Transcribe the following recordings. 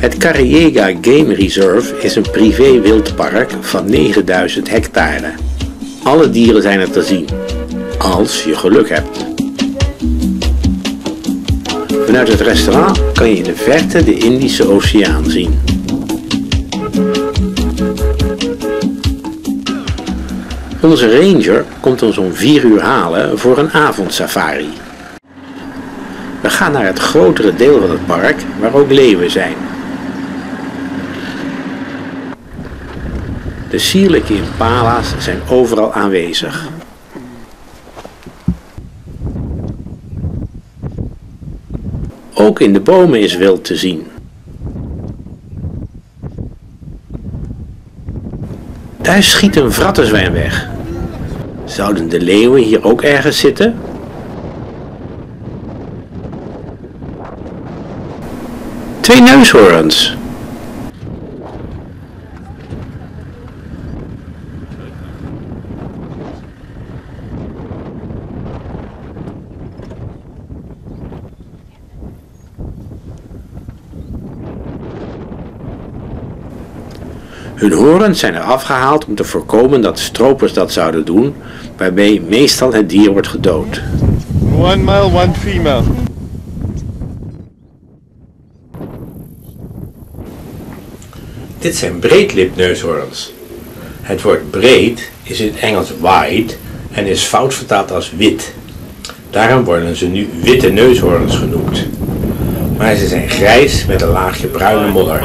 Het Carriega Game Reserve is een privé wildpark van 9000 hectare. Alle dieren zijn er te zien, als je geluk hebt. Vanuit het restaurant kan je in de verte de Indische Oceaan zien. Onze ranger komt ons om 4 uur halen voor een avondsafari. We gaan naar het grotere deel van het park waar ook leeuwen zijn. De sierlijke impala's zijn overal aanwezig. Ook in de bomen is wild te zien. Daar schiet een vrattenzwijn weg. Zouden de leeuwen hier ook ergens zitten? Twee neushoorns. Hun horens zijn er afgehaald om te voorkomen dat stropers dat zouden doen, waarbij meestal het dier wordt gedood. 1 male, 1 female. Dit zijn breedlipneushoorns. Het woord breed is in het Engels wide en is fout vertaald als wit. Daarom worden ze nu witte neushoorns genoemd. Maar ze zijn grijs met een laagje bruine modder.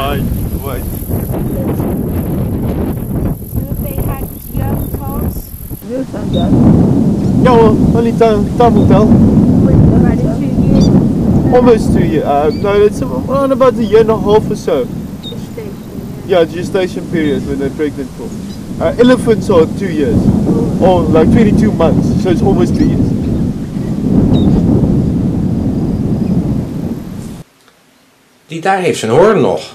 Ja hoor, only time will tell. Almost 2 years. No, it's around about a year and a half or so. Yeah, gestation period when they're pregnant for. Elephants are 2 years, or like 22 months, so it's almost 2 years. Die daar heeft zijn hoorn nog.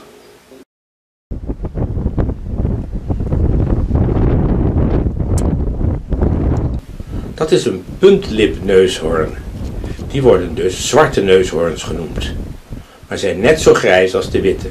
Dat is een puntlipneushoorn. Die worden dus zwarte neushoorns genoemd, maar zijn net zo grijs als de witte.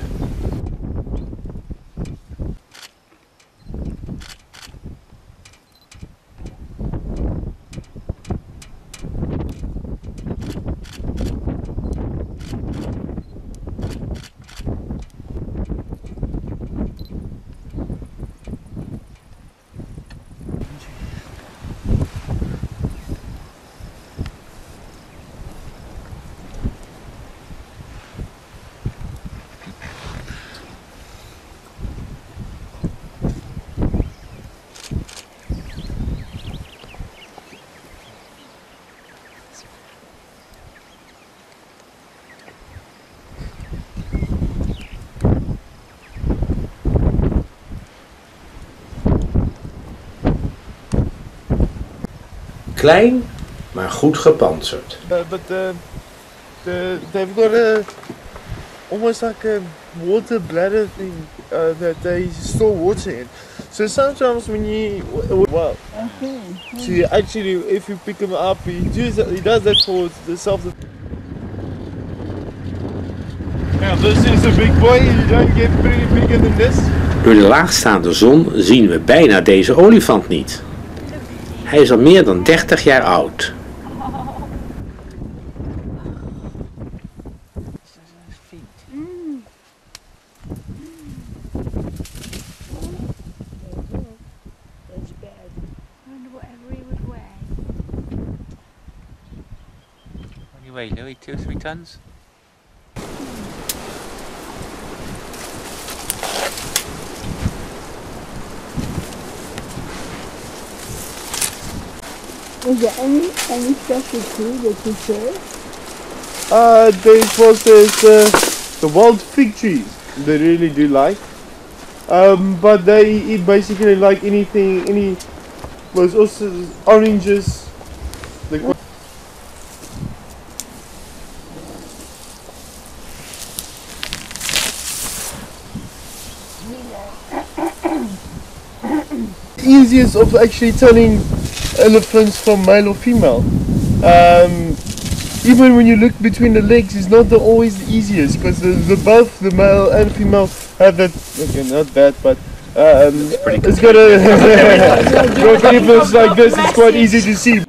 Klein, maar goed gepantserd. But they've got almost like a water bladder thing that they store water in. So sometimes when you so you actually, if you pick him up, he does that for the self. Now this is a big boy. You don't get pretty bigger than this. Door de laagstaande zon zien we bijna deze olifant niet. Hij is al meer dan 30 jaar oud. What do you weigh, Louis? 2 or 3 tons? Is there any special food that you serve? There's the wild fig trees. They really do like. But they eat basically like anything, was also oranges. Easiest of actually telling elephants from male or female. even when you look between the legs, it's not always the easiest because both the male and female have that. Okay, not that, but it's got a. If it's like this, it's quite easy to see.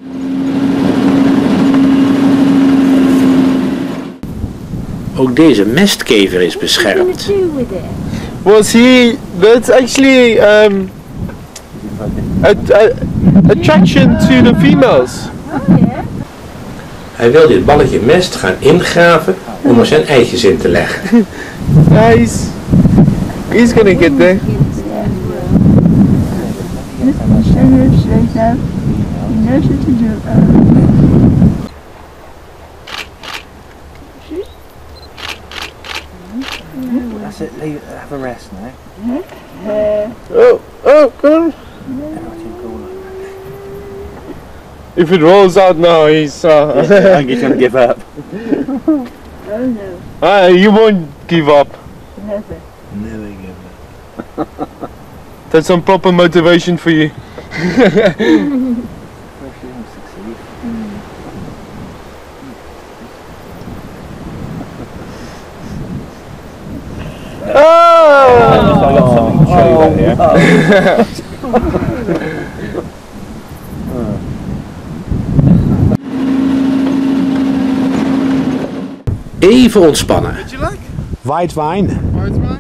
Ook deze mestkever is beschermd. Well, see, that's actually attraction to the females. Hij wil dit balletje mest gaan ingraven om er zijn eitjes in te leggen. Nice. He's gonna get there. That's it, leave it, have a rest now. Oh, come on. If it rolls out now, he's. I think he's going to give up. Oh no, You won't give up. never. Never give up. That's some proper motivation for you. I got something to show you out here. Even ontspannen. Did you like White wine. white wine?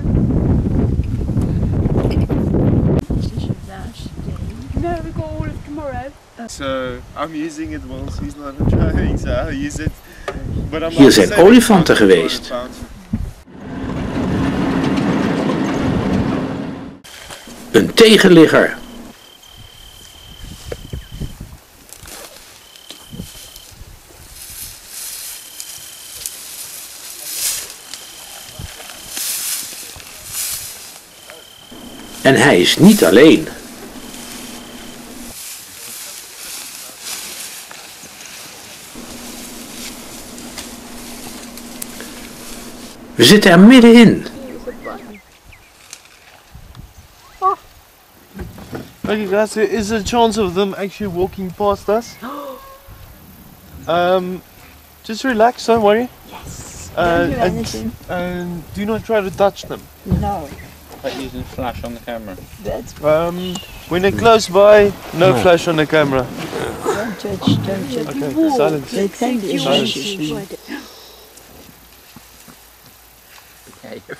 No, we got all of tomorrow. So I'm using it whilst he's not trying, so I'll use it. But I'm Hier zijn olifanten geweest. Een tegenligger. En hij is niet alleen. We zitten er middenin. Okay guys, there is a chance of them actually walking past us. Just relax, don't worry. Yes. Don't do anything. And do not try to touch them. No, Like using flash on the camera. that's When they're close by, no flash on the camera. don't judge, don't judge. Okay, silence. They think you Silence. Yeah,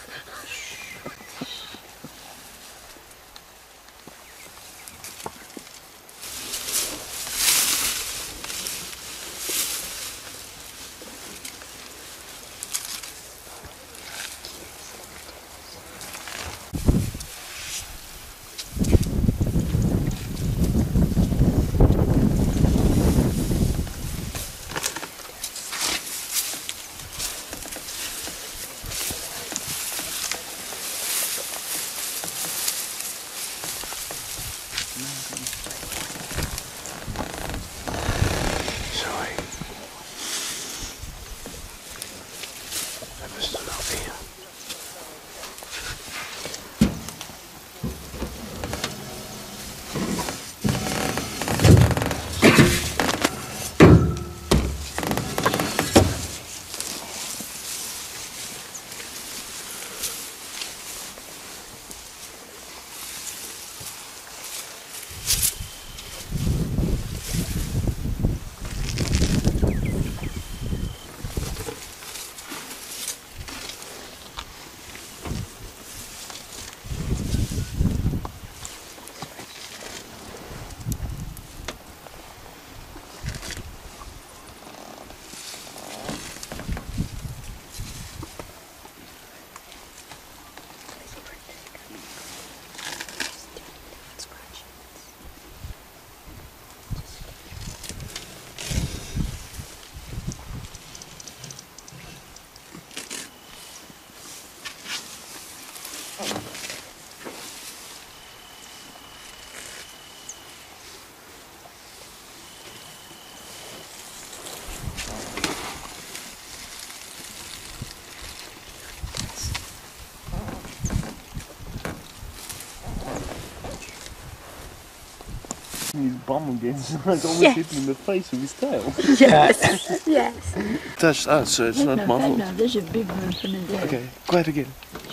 bum again. Like almost Yes. hit him in the face with his tail. Yes. Yes. Touched us, so it's not my fault. No, there's a big one from the day. Okay, quiet again.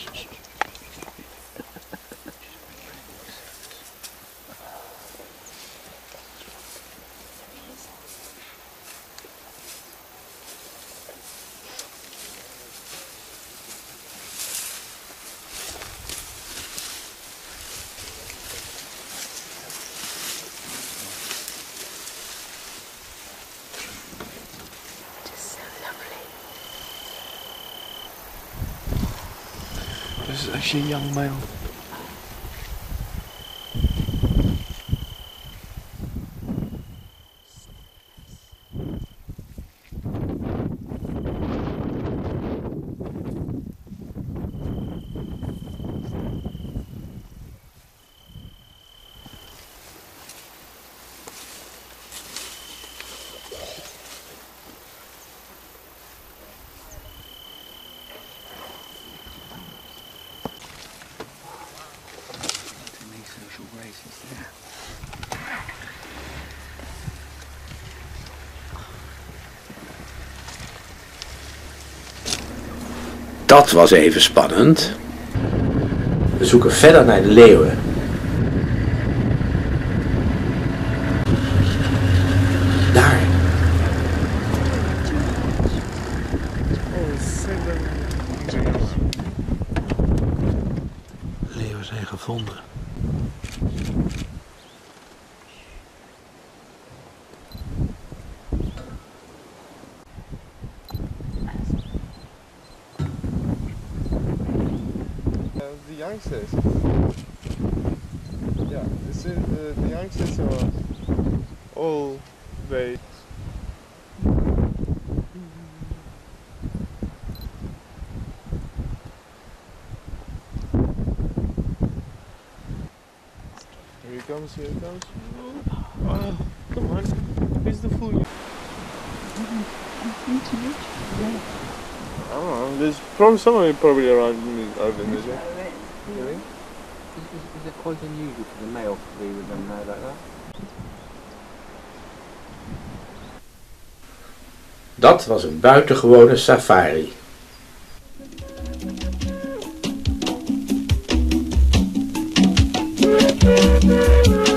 This is actually a young male. Dat was even spannend. We zoeken verder naar de leeuwen. Daar. Oh, 7. Leeuwen zijn gevonden. The youngsters. Yeah, the youngsters are all very. Here he comes, here he comes. Oh, come on. Where's the fool? I don't know, there's probably someone probably around over in this way. Is it quite unusual for the male to be with them now like that? Dat was een buitengewone safari. Thank you.